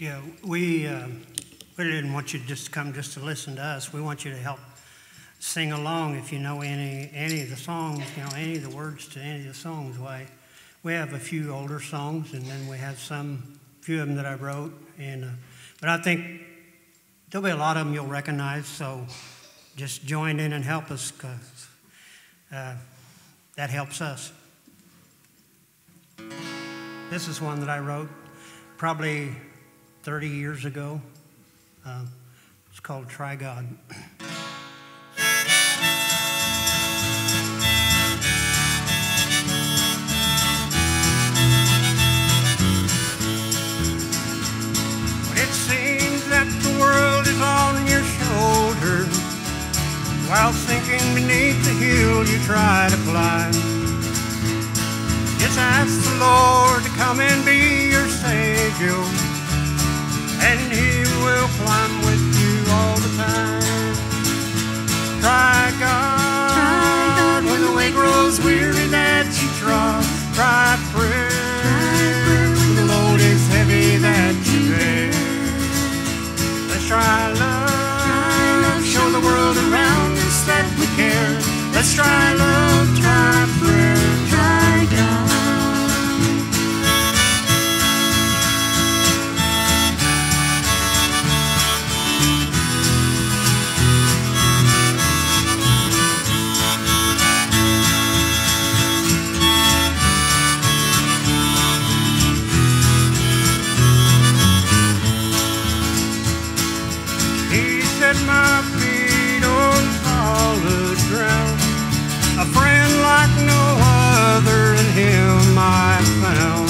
Yeah, we didn't want you to just come just to listen to us. We want you to help sing along if you know any of the songs, any of the words to any of the songs. Why, we have a few older songs, and then we have few of them that I wrote. But I think there'll be a lot of them you'll recognize. So just join in and help us, because that helps us. This is one that I wrote probably 30 years ago. It's called Try God. When it seems that the world is on your shoulder, while sinking beneath the hill you try to climb, just ask the Lord to come and be your Savior, and He will climb with you all the time. Try God, when the way grows weary that you trod. Try prayer, when the load is heavy that you bear. Let's try love, show the world around us that we care. Let's try love, try prayer, try God. My feet on solid ground, a friend like no other, in Him I found.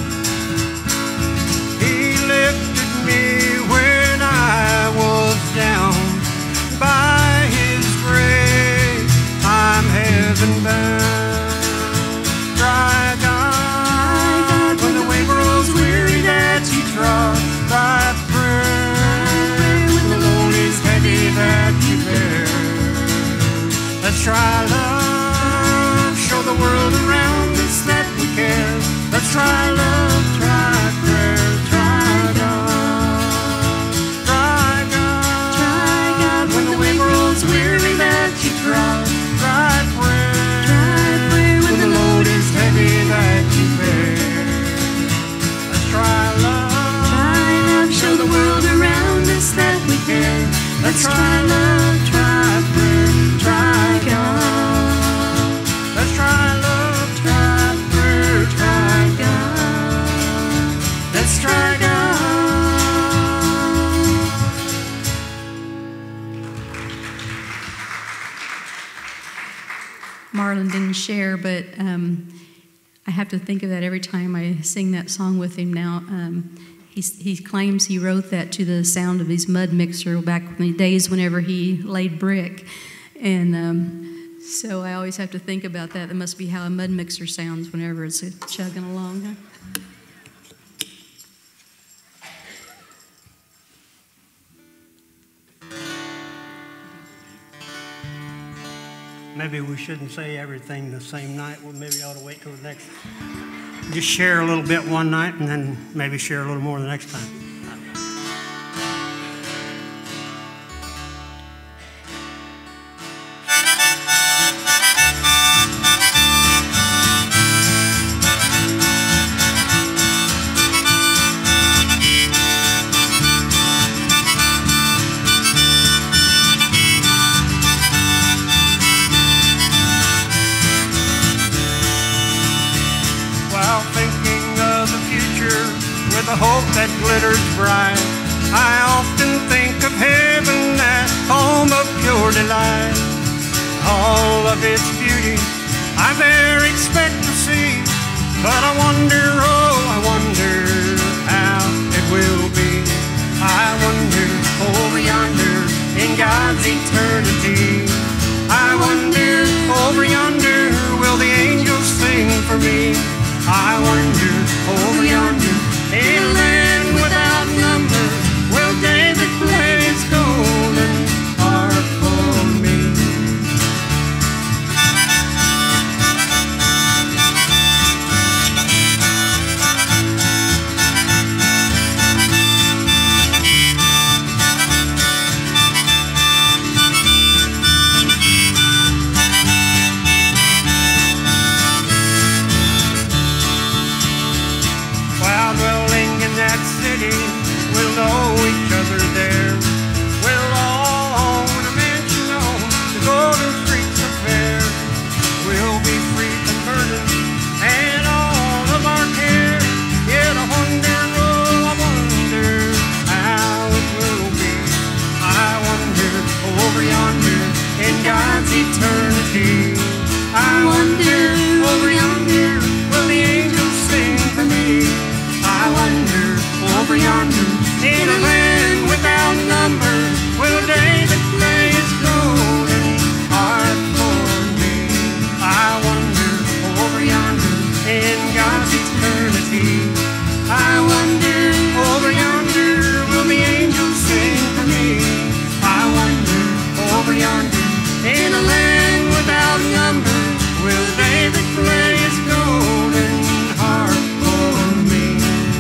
He lifted me when I was down. By His grace I'm heaven bound. Try God, when the way grows weary that you trod. Try prayer, that you bear. Let's try love, show the world around us that we care. Let's try love, try prayer, try God. Try God, try God, when the way grows weary that you trod. Try prayer, when the load is heavy that you bear. Let's try love, show the world around us that we care. Let's try love, try prayer, try God. Let's try love, try prayer, try God. Let's try God. Marlin didn't share, but I have to think of that every time I sing that song with him now. He claims he wrote that to the sound of his mud mixer back in the days whenever he laid brick. And so I always have to think about that. That must be how a mud mixer sounds whenever it's chugging along. Huh? Maybe we shouldn't say everything the same night. Well, maybe I ought to wait till the next. Just share a little bit one night and then maybe share a little more the next time. The hope that glitters bright, I often think of heaven, that home of pure delight. All of its beauty I there expect to see, but I wonder, oh, I wonder how it will be. I wonder over yonder in God's eternity. I wonder over yonder, will the angels sing for me? I wonder over yonder, in a land without number, will David play his golden harp for me? over yonder, in a land without number, will David lay his golden harp for me. I wonder over yonder, in God's eternity. I wonder over yonder, will the angels sing for me. I wonder over yonder, in a land without number, will David play his golden harp for me.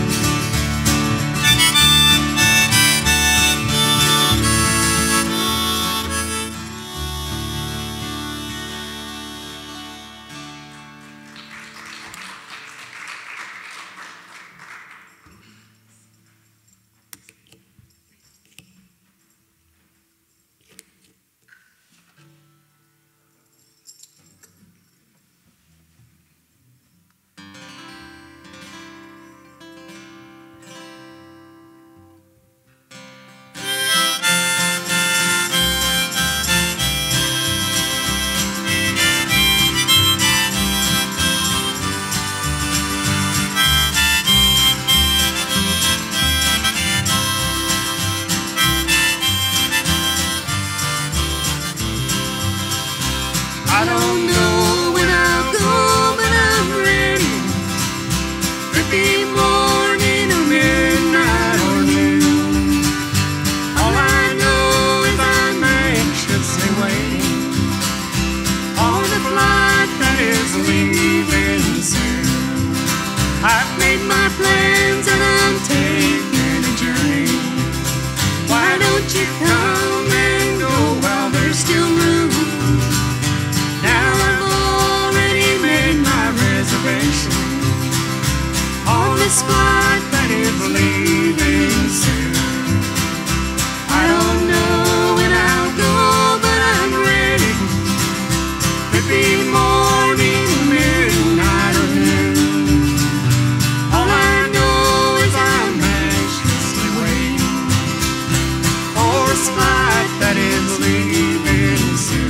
I don't know when I'll go, but I'm ready. Could be morning or midnight or noon. All I know is I'm anxiously waiting on the flight that is leaving soon. I've made my plans and I'm taking a journey. Why don't you come and go while there's still room? Now I've already made my reservation on this flight that is leaving soon. I don't know when I'll go, but I'm ready. Could be morning, midnight, or noon. All I know is I'm anxiously waiting for this flight that is leaving soon.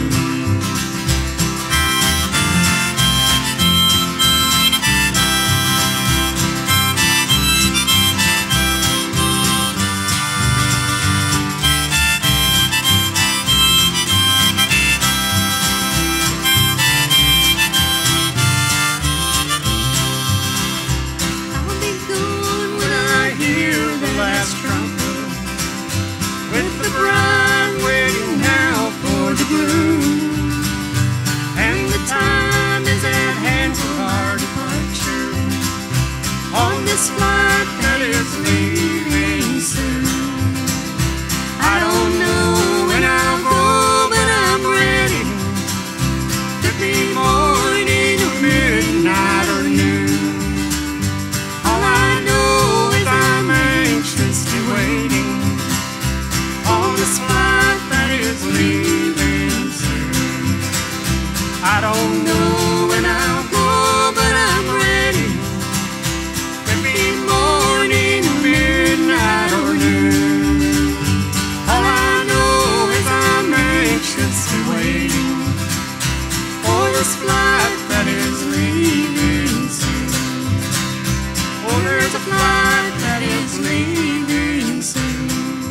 I'll be gone when I hear the last trumpet, with the bride waiting now for the groom. And the time is at hand for our departure on this flight that is leaving soon. I don't know when I'll go, but I'm ready. Could be morning or midnight or noon. All I know is I'm anxiously waiting on this flight that is leaving soon. I don't know when I'll go, but I'm ready. Could be morning or midnight or noon. All I know is I'm anxiously waiting for this flight that is leaving soon. Oh, there's a flight that is leaving soon.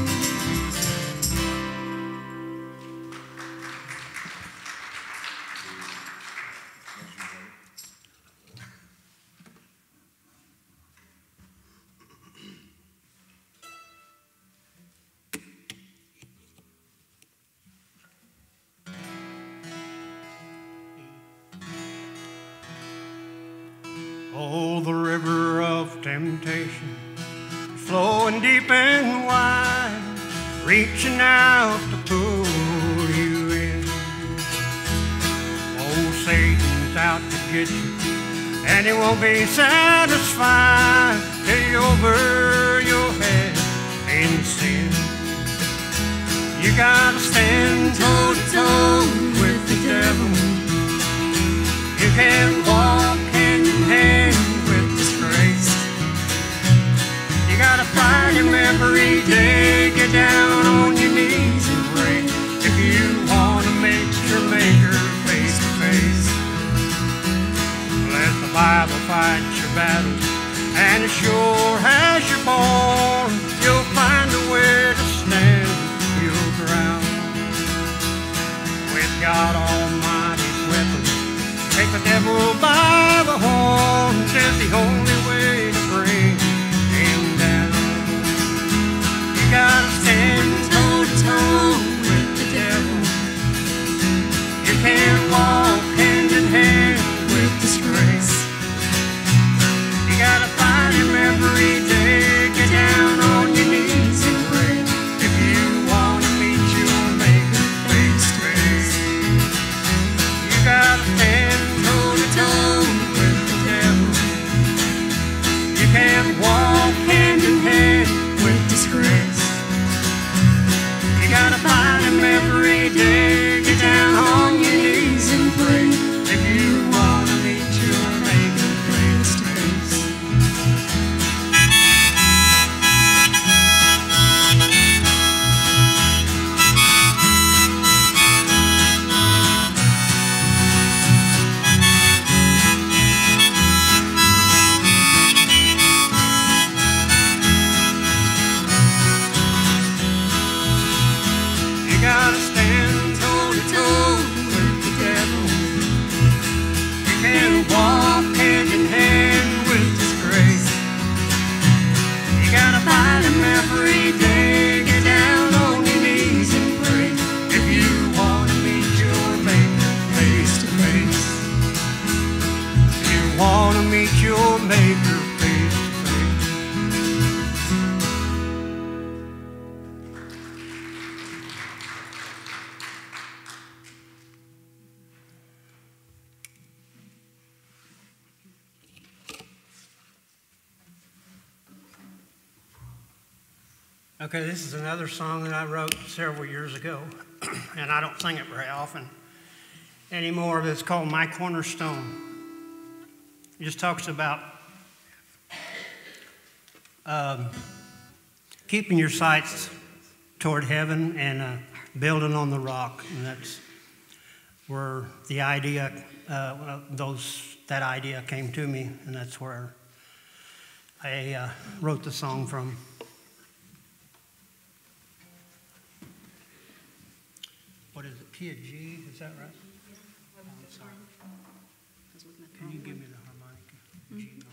Oh, the river of temptation, flowing deep and wide, reaching out to pull you in. Oh, Satan's out to get you, and he won't be satisfied till you're over your head in sin. You gotta stand toe to toe with the devil. You can't walk hand in hand with disgrace. You gotta fight him every day. Get down on your knees and pray if you wanna make your maker face to face. Let the Bible fight your battles, and as sure as you're born, Okay, this is another song that I wrote several years ago, and I don't sing it very often anymore, but it's called My Cornerstone. It just talks about keeping your sights toward heaven and building on the rock, and that's where the idea, that idea came to me, and that's where I wrote the song from. What is it, key of G, is that right? I'm sorry. Can you give me the harmonica? G harmonica.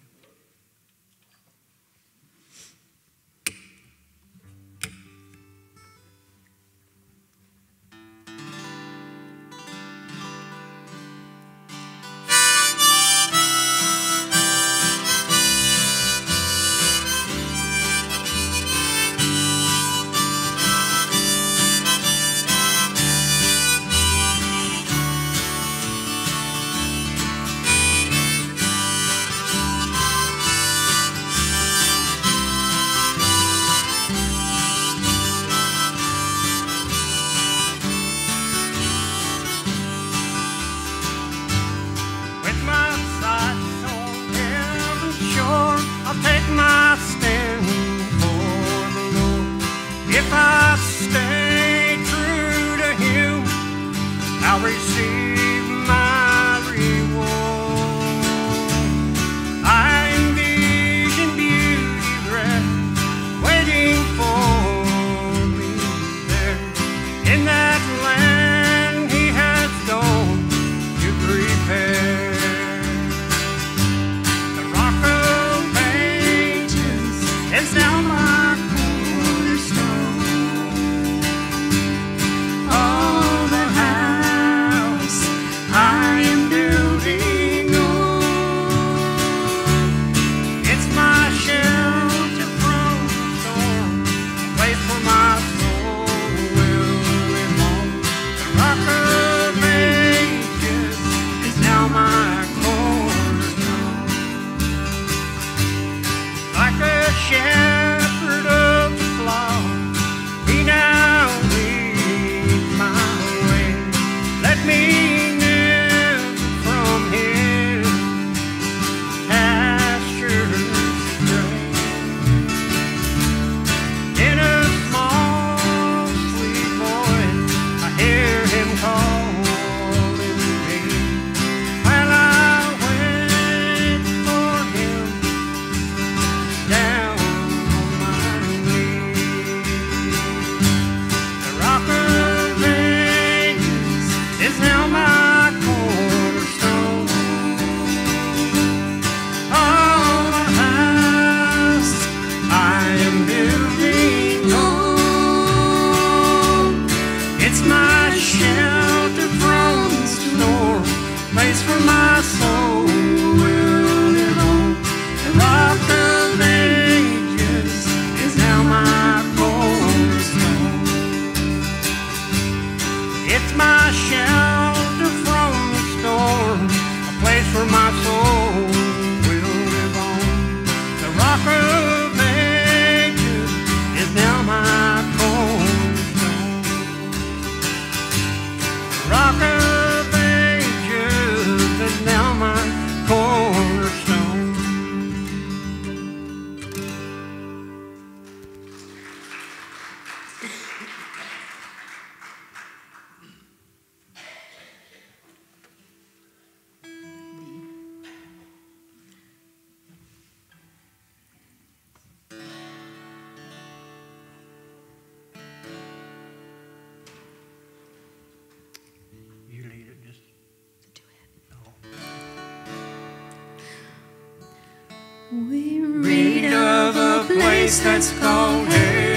We read of a place that's called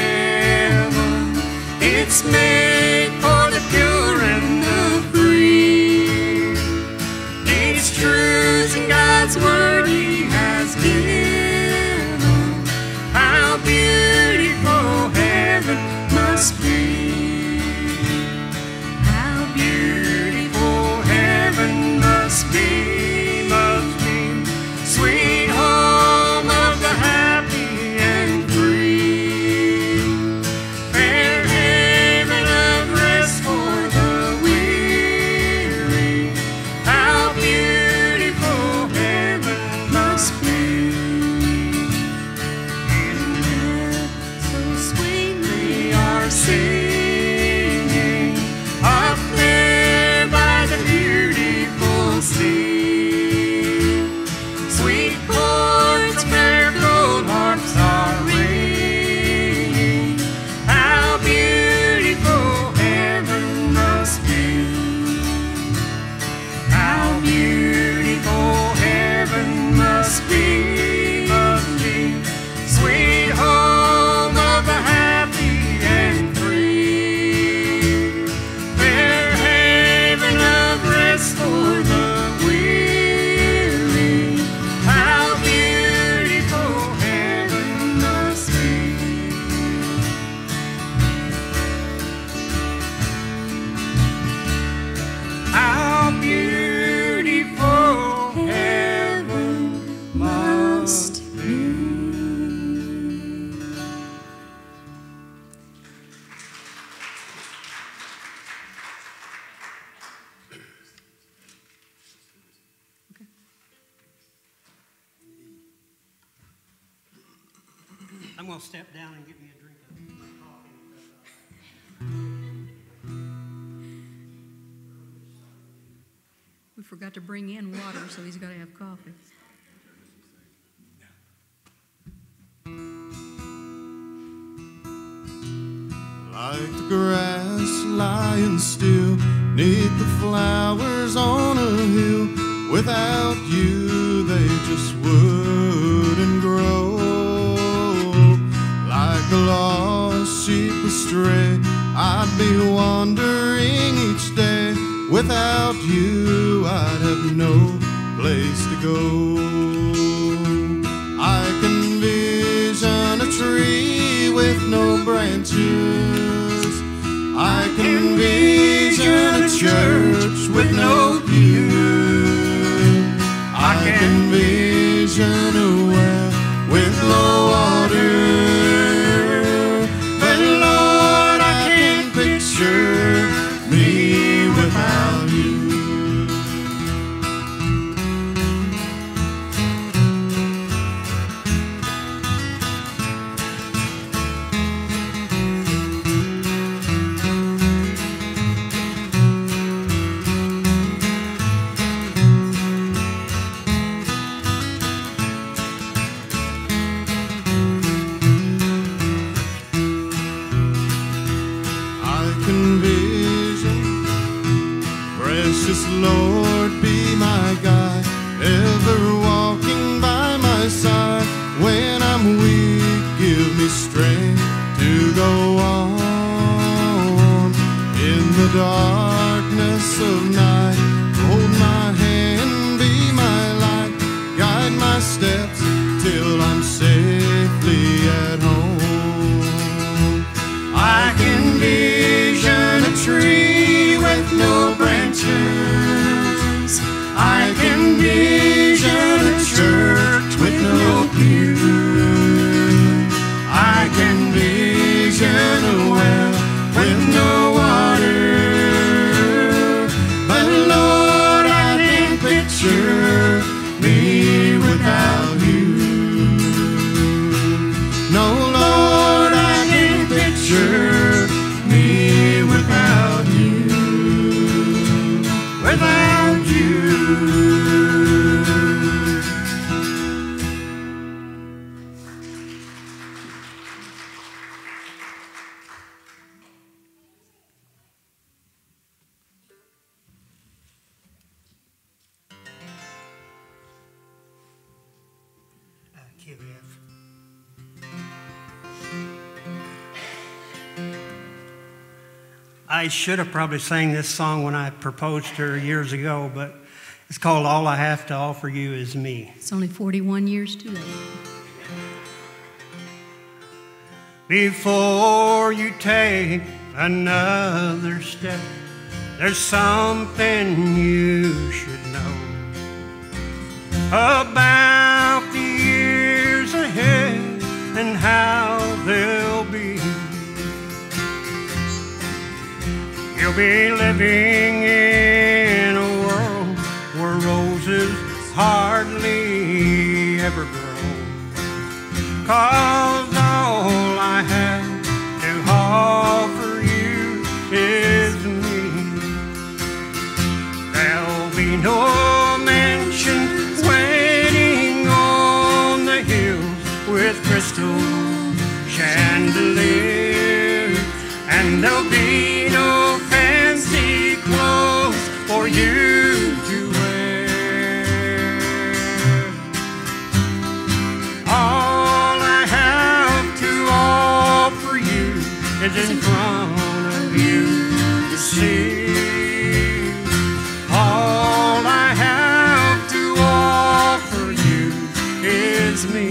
heaven. It's made for the pure and the free. These truths in God's word He has given. How beautiful heaven must be. How beautiful heaven must be. Sweet home of the happy and free. I'm going to step down and get me a drink of coffee. We forgot to bring in water, so he's got to have coffee. Like the grass lying still, neath the flowers on a hill. Without you, they just wouldn't grow. Like a lost sheep astray, I'd be wandering each day. Without you, I'd have no place to go. I can vision a tree with no branches. I can vision a church with no pew. I can vision a well with low water. But Lord, I can't picture me without you. Lord, be my guide, ever walking by my side. When I'm weak, give me strength to go on. In the darkness of night, hold my hand, be my light. Guide my steps till I'm safely at home. I can vision a tree with no branches. I can vision a church with no pew. I can vision a well with no water. But Lord, I can't picture me without you. No, Lord, I can't picture me without you. Without you. I should have probably sang this song when I proposed to her years ago, but it's called All I Have to Offer You Is Me. It's only 41 years too late. Before you take another step, there's something you should know about the years ahead and how they'll be. You'll be living in a world where roses hardly ever grow. 'Cause all I have to offer you is me. There'll be no mansions waiting on the hills with crystal chandeliers, and there'll be no fancy clothes for you to wear. All I have to offer you is in front of you to see. All I have to offer you is me.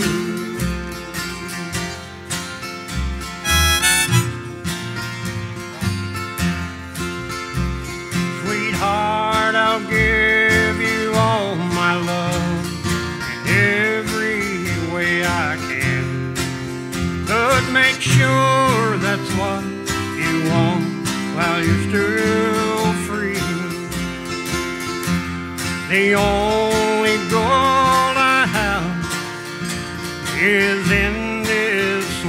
Sweetheart, I'll give you all my love in every way I can. But make sure that's what you want while you're still free. The only goal I have is in this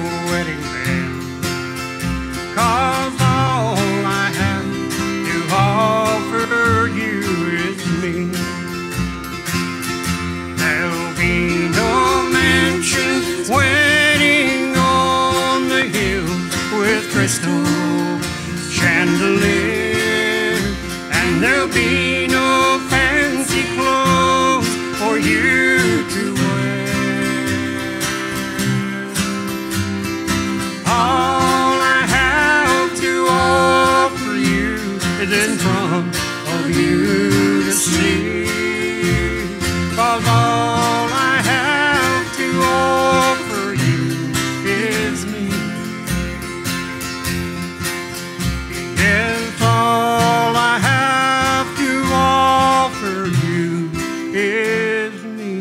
crystal chandelier, and there'll be no fancy clothes for you to wear. All I have to offer you is in front of you to see, 'cause all I have to offer you is me. Yes, all I have to offer you is me.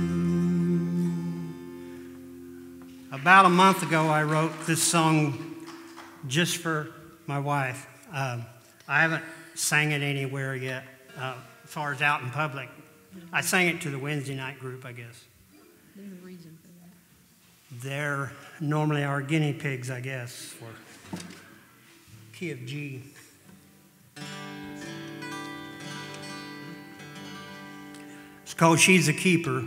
About a month ago, I wrote this song just for my wife. I haven't sang it anywhere yet, as far as out in public. I sang it to the Wednesday night group, I guess. There's a reason for that. They're normally our guinea pigs, I guess, for key of G. It's called She's a Keeper.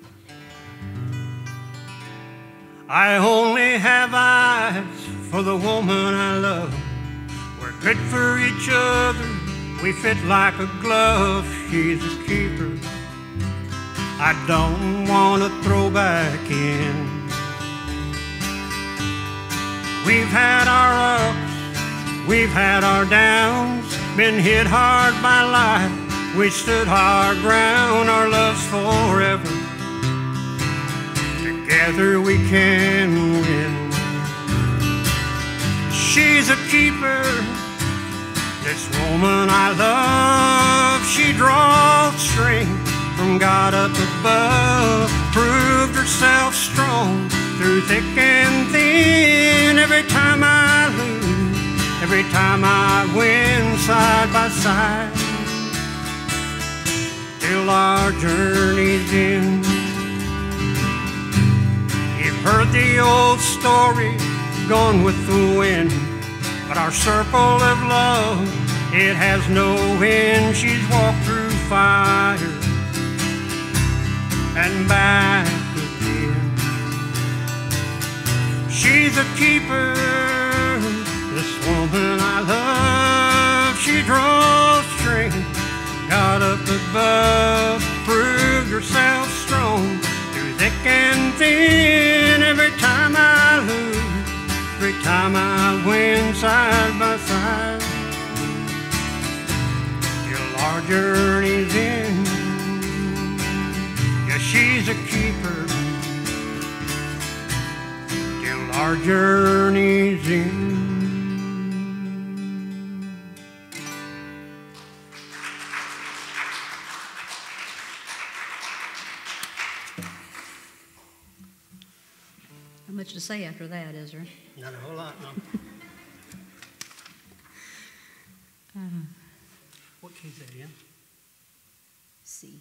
I only have eyes for the woman I love. We're good for each other, we fit like a glove. She's a keeper, I don't want to throw back in. We've had our ups, we've had our downs, been hit hard by life, we stood our ground. Our love's forever, together we can win. She's a keeper, this woman I love. She draws strength from God up above, proved herself strong through thick and thin. Every time I lose, every time I win, side by side, till our journey's end. You've heard the old story, gone with the wind, but our circle of love, it has no end. She's walked through fire and back again. She's a keeper, this woman I love. She draws strength, God up above, proved herself strong through thick and thin. Every time I lose, every time I win, side by side, till our journey's end. Yeah, she's a keeper, till our journey's end. Not much to say after that, is there? Not a whole lot, no. What key is that in? C.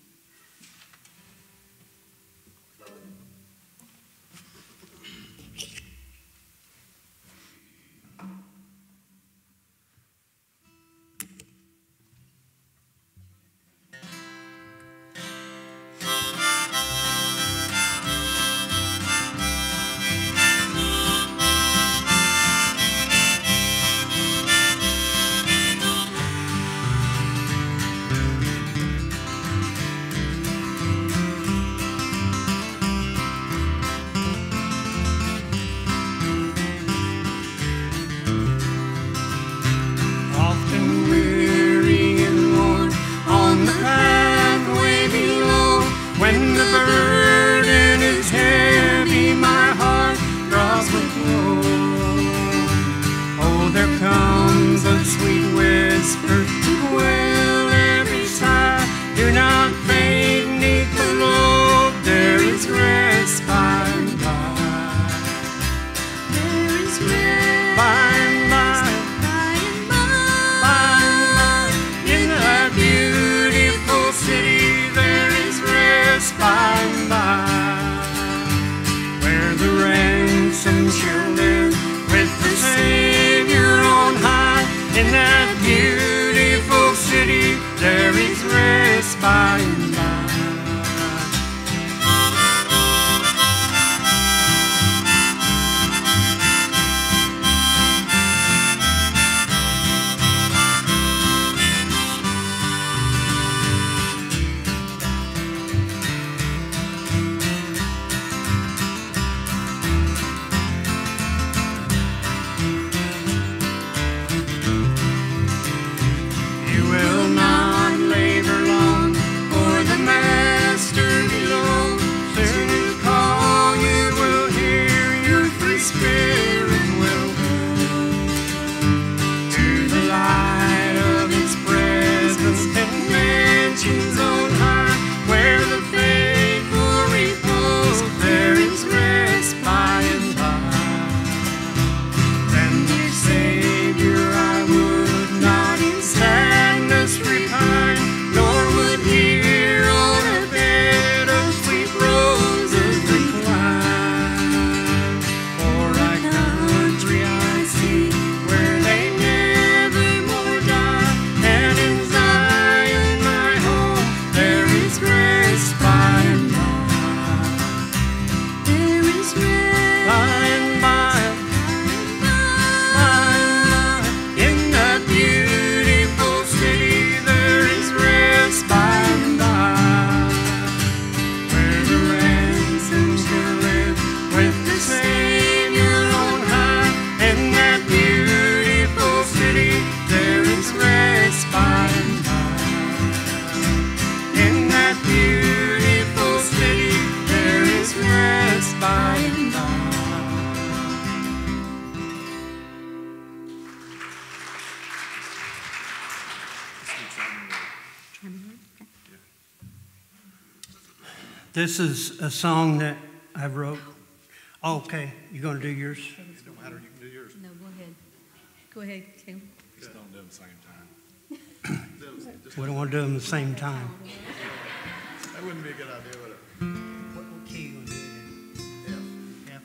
This is a song that I wrote. Oh, okay, you're going to do yours? It don't matter, you can do yours. No, go ahead. Go ahead, Tim. Just don't do them at the same time. We don't want to do them at the same time. That wouldn't be a good idea, would it? What key you going to do it in? F.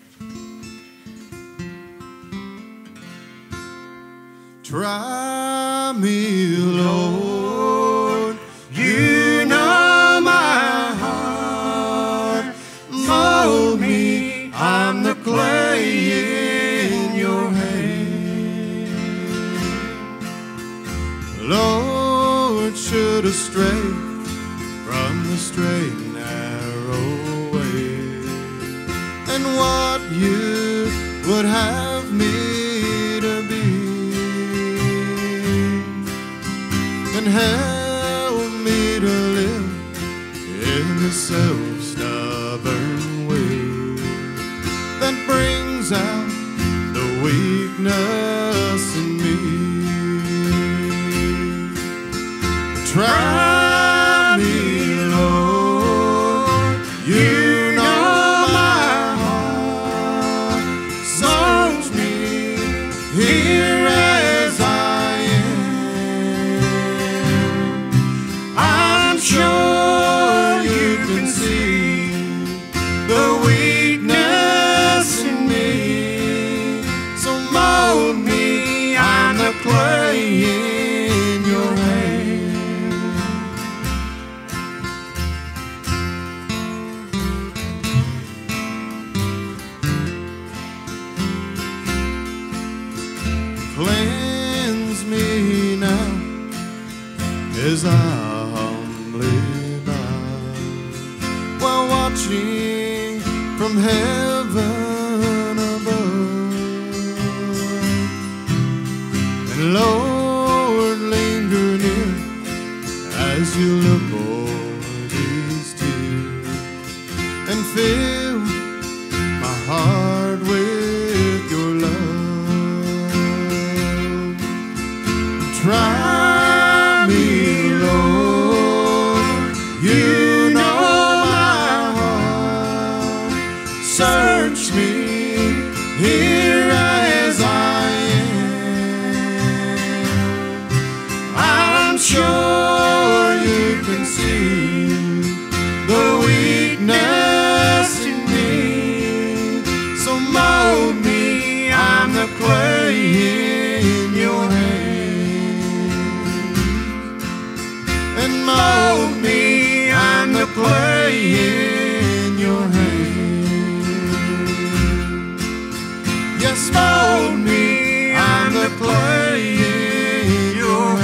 Try me, Lord, you know my heart. Mold me, I'm the clay in your hand. Lord, should have strayed from the straight and narrow way, and what you would have me to be, and help me to live in the self-stubborn way that brings out the weakness in me. Try me, Lord, you know my heart. Search me here as I am. I'm sure you can see the weakness in me. So mold me, I'm the clay in your hand. Cleanse me now as I humbly bow, while watching from heaven above. And Lord, linger near as you look over these tears, and fill my heart with your love. Try me, Lord, you know my heart. Search me here as I am. I'm sure you can see the weakness in me. So mold me, I'm the clay in your hand. And mold me, I'm the clay in your hand. Yes, mold me, I'm the clay in your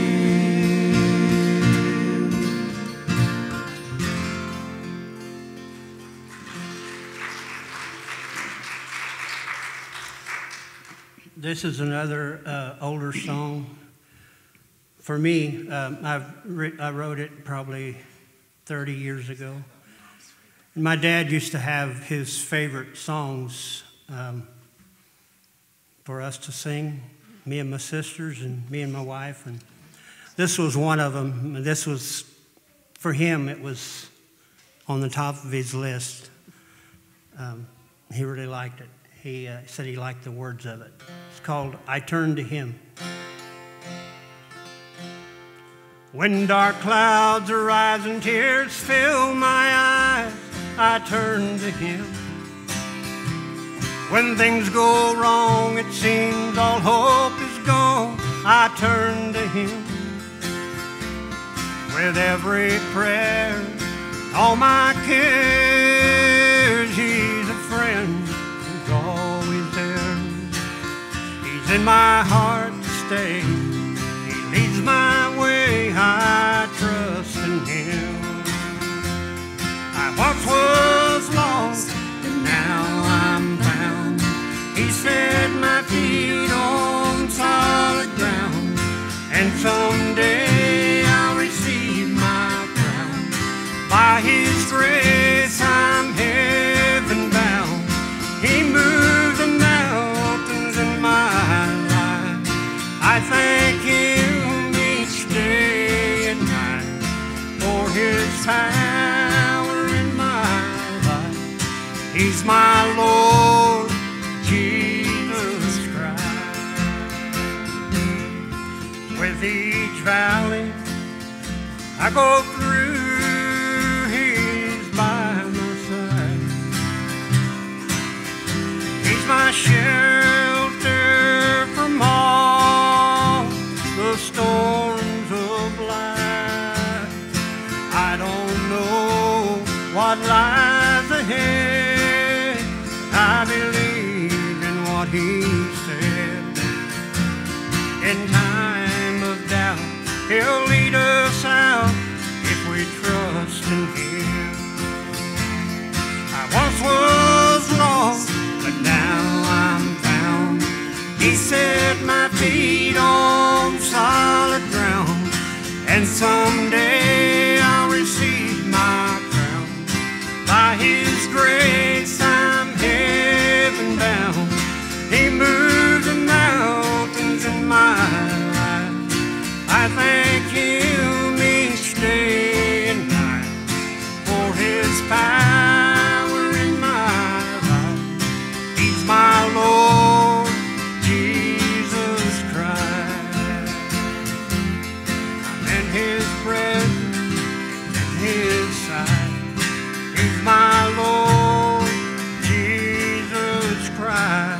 hand. This is another older song. For me, I wrote it probably 30 years ago. And my dad used to have his favorite songs for us to sing, me and my sisters and me and my wife. And this was one of them. This was, for him, it was on the top of his list. He really liked it. He said he liked the words of it. It's called I Turn to Him. When dark clouds arise and tears fill my eyes, I turn to Him. When things go wrong, it seems all hope is gone, I turn to Him. With every prayer, all my cares, He's a friend who's always there. He's in my heart to stay. Leads my way, I trust in Him. I once was lost, but now I'm found. He set my feet on solid ground, and someday I'll receive my crown. By His grace I'm heaven bound. He moved the mountains in my life. I thank He's my Lord Jesus Christ. With each valley I go through, He's by my side. He's my shelter from all the storms of life. I don't know what lies ahead, I believe in what He said. In time of doubt, He'll lead us out if we trust in Him. I once was lost, but now I'm found. He set my feet on solid ground, and someday I'll receive my crown. By His grace I'm heaven bound. He moved the mountains in my life. I thank Him each day and night for His power in my life. He's my Lord Jesus Christ. I'm in His presence, in His sight. He's my Lord Jesus Christ.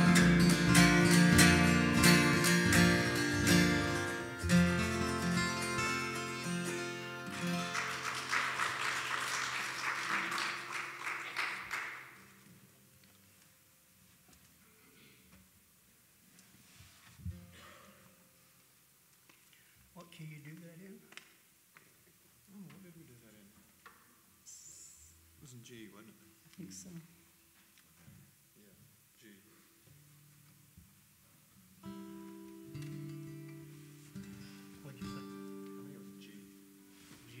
What key you do that in? Oh, what did we do that in? It was in G, wasn't it? I think so. Yeah, G. What'd you say? I think it was G. G.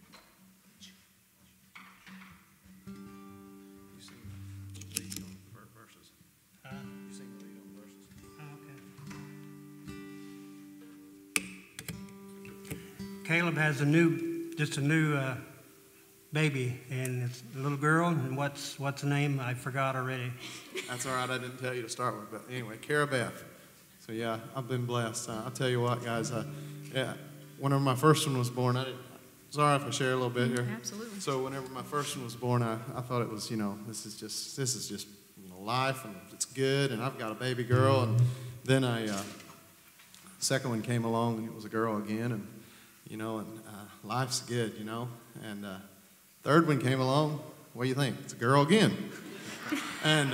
You sing the lead on the verses. You sing the lead on the verses. Okay. Caleb has just a new baby, and it's a little girl. And what's the name? I forgot already. That's all right. I didn't tell you to start with, but anyway, Cara Beth. So yeah, I've been blessed. I'll tell you what, guys. Yeah, whenever my first one was born, sorry if I share a little bit here. Absolutely. So whenever my first one was born, I thought it was, this is just life, and it's good, and I've got a baby girl, and then second one came along, and it was a girl again, and life's good, and third one came along. What do you think? It's a girl again. And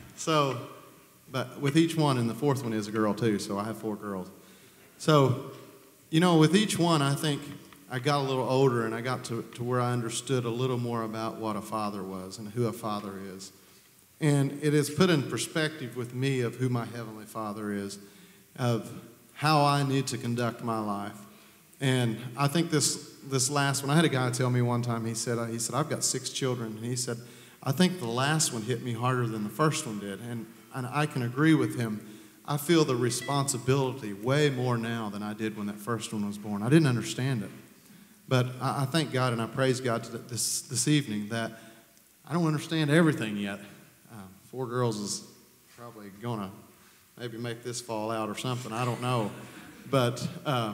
but with each one, and the fourth one is a girl too, so I have 4 girls. So, with each one, I think I got a little older, and I got to where I understood a little more about what a father was and who a father is. And it has put in perspective with me of who my Heavenly Father is, of how I need to conduct my life. And I think this last one, I had a guy tell me one time, he said, I've got 6 children, and he said, I think the last one hit me harder than the first one did. And I can agree with him. I feel the responsibility way more now than I did when that first one was born. I didn't understand it. But I thank God, and I praise God this evening that I don't understand everything yet. 4 girls is probably going to maybe make this fall out or something. I don't know. But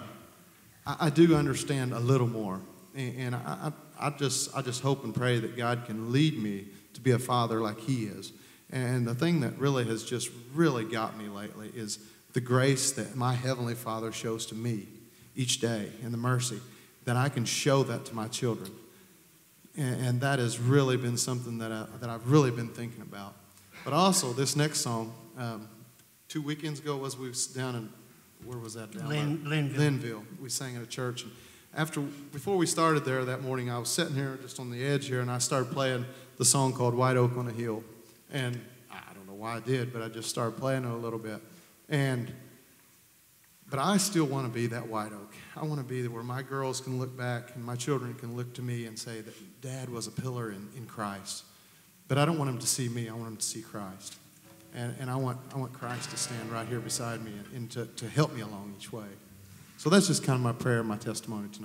I do understand a little more. And I just hope and pray that God can lead me to be a father like He is. And the thing that really has just really got me lately is the grace that my Heavenly Father shows to me each day, and the mercy that I can show that to my children. And that has really been something that I've really been thinking about. But also, this next song, 2 weekends ago we was down in, where was that down? Linville. We sang at a church. And before we started there that morning, I was sitting here just on the edge here, and I started playing the song called White Oak on a Hill. And I don't know why I did, but I just started playing it a little bit. But I still want to be that white oak. I want to be where my girls can look back and my children can look to me and say that Dad was a pillar in Christ. But I don't want them to see me. I want them to see Christ. And I want Christ to stand right here beside me and to help me along each way. So that's just kind of my prayer, my testimony tonight.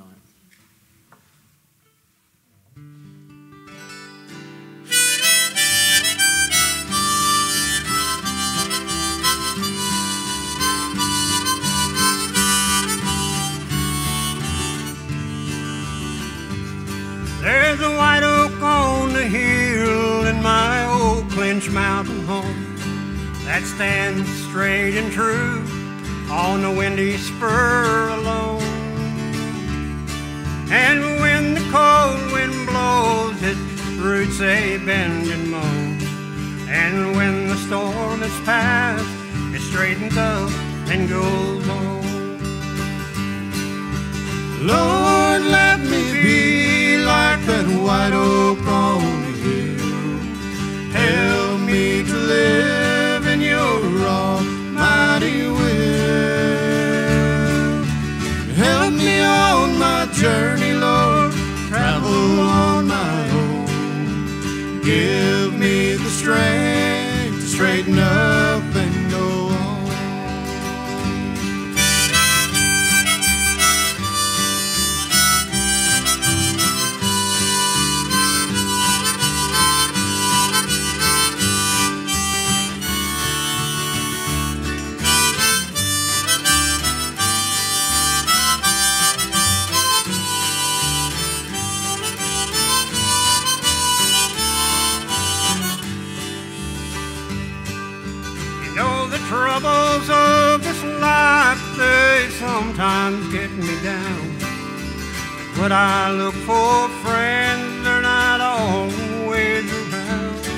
6-inch mountain home that stands straight and true on the windy spur alone. And when the cold wind blows, its roots they bend and moan. And when the storm is past, it straightens up and goes on. Lord, let me be like that white oak on the hill. Help me to live in your almighty will. Help me on my journey, Lord, travel on my own. Give me the strength to straighten up and go on. Troubles of this life, they sometimes get me down. But I look for friends, they're not always around.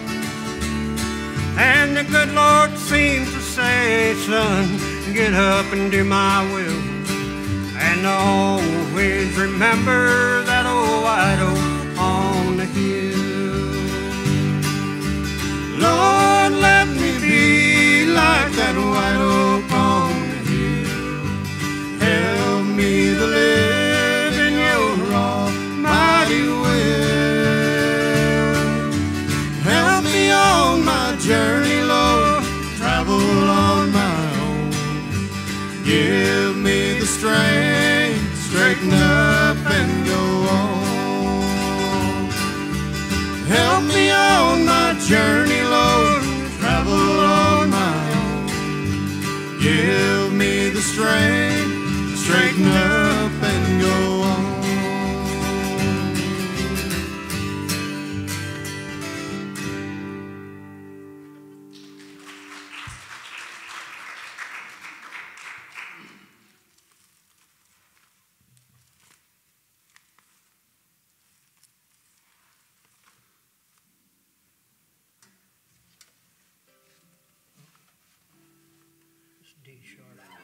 And the good Lord seems to say, son, get up and do my will. And always remember that old white oak on the hill. Lord, let me be like that white oak on the hill. Help me to live in your almighty will. Help me on my journey, Lord, travel on my own. Give me the strength to straighten up and go on. Help me on my journey, Lord, travel on my own. Give me the strength to straighten up and go on. D sharp.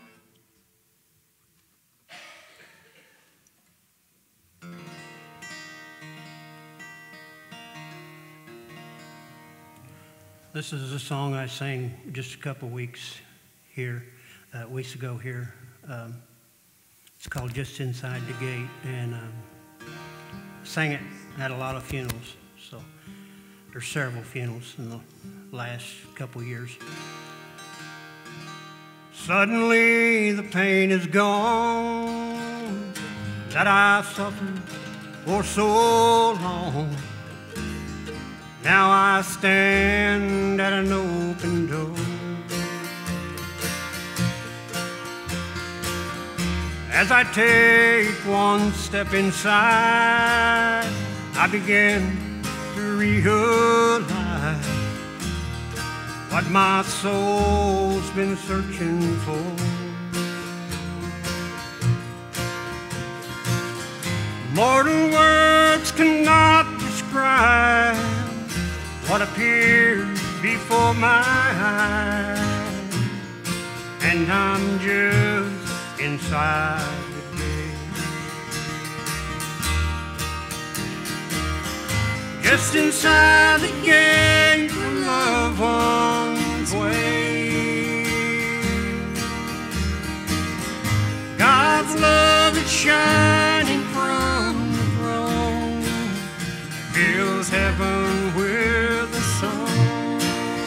This is a song I sang just a couple weeks ago here. It's called Just Inside the Gate, and sang it at a lot of funerals. So there's several funerals in the last couple years. Suddenly the pain is gone that I suffered for so long. Now I stand at an open door. As I take one step inside, I begin to realize what my soul's been searching for. Mortal words cannot describe what appears before my eyes, and I'm just inside the gate. Just inside the gate where loved ones wait. God's love is shining from the throne, fills heaven with a song.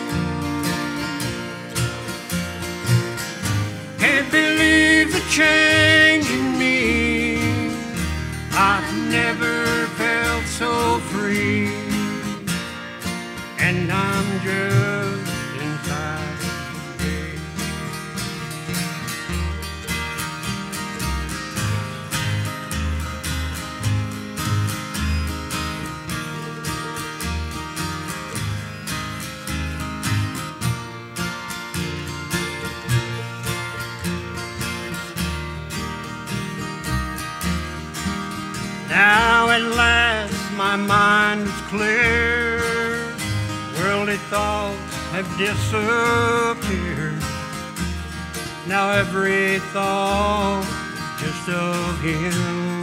Can't believe the change in me. I've never felt so free, and I'm just inside the gate. Now at last my mind is clear. Worldly thoughts have disappeared. Now every thought is just of Him.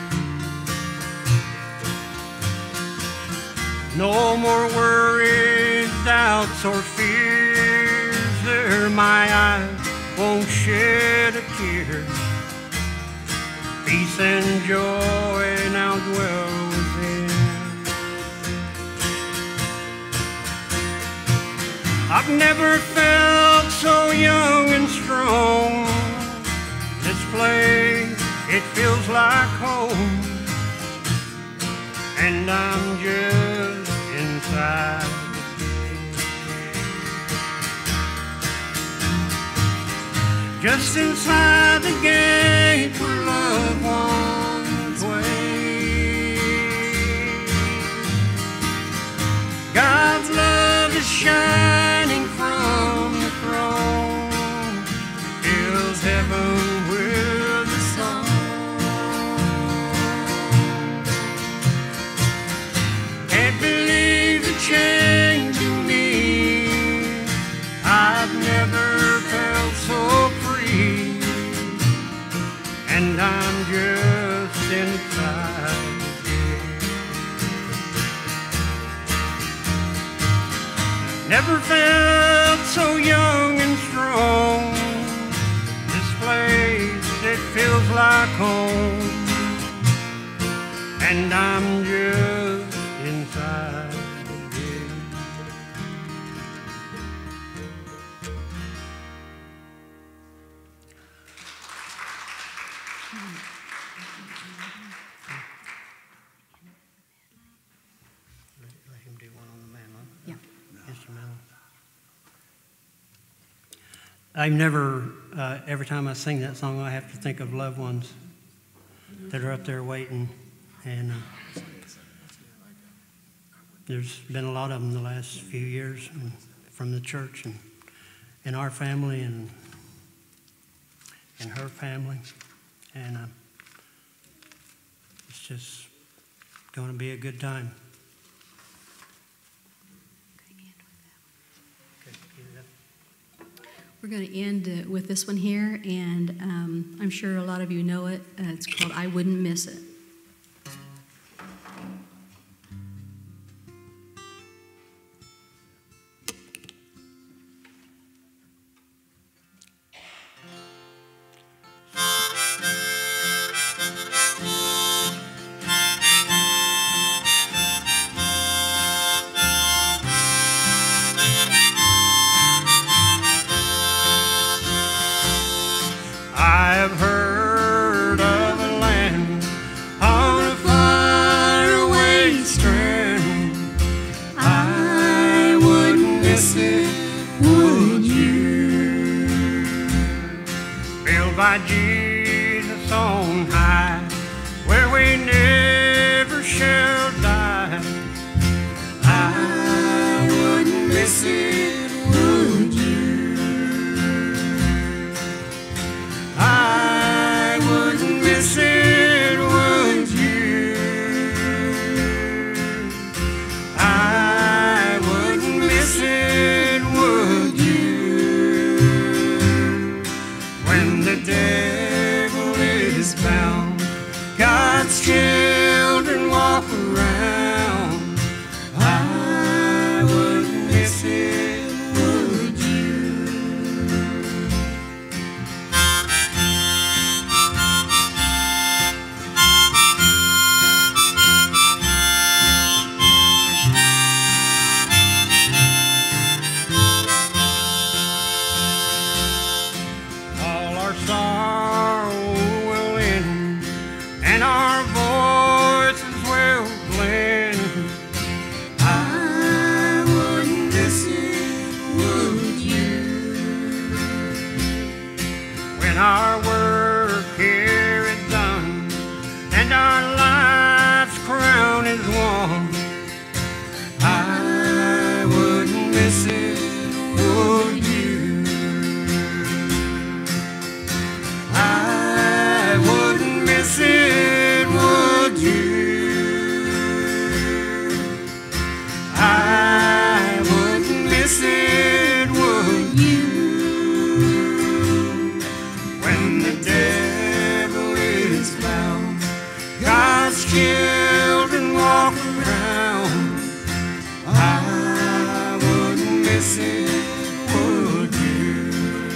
No more worries, doubts, or fears. There my eyes won't shed a tear. Peace and joy now dwell within. I've never felt so young and strong. This place, it feels like home. And I'm just inside the gate. Just inside the gate where loved ones wait. God's love is shining from the throne. Fills heaven with the song. Can't believe the change in me. I've never felt so free. And I'm just inside the gate. Never felt so young and strong. This place, it feels like home. And I'm just inside the gate. Let him do one on the mandolin. Yeah. Instrumental. I've never, every time I sing that song, I have to think of loved ones that are up there waiting. And there's been a lot of them the last few years from the church and our family and her family. And it's just going to be a good time. We're going to end with this one here, and I'm sure a lot of you know it. It's called I Wouldn't Miss It. I've heard of a land on a faraway strand. I wouldn't miss it, would you? Built by Jesus on high, where we never shall die. I wouldn't miss it, would you? I wouldn't miss it, would you? I wouldn't miss it, would you? When the devil is bound miss it, would you?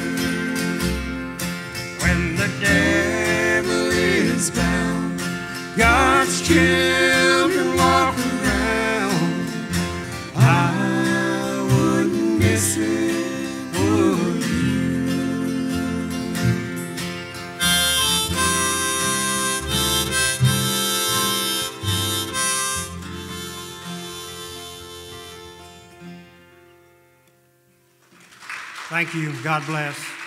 When the devil is bound, God's children walk around. I wouldn't miss it, would you? Thank you. God bless.